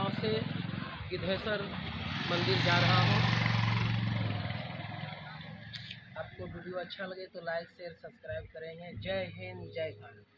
गांव से गिद्धेश्वर मंदिर जा रहा हूँ। आपको वीडियो अच्छा लगे तो लाइक शेयर सब्सक्राइब करेंगे। जय हिंद जय भारत।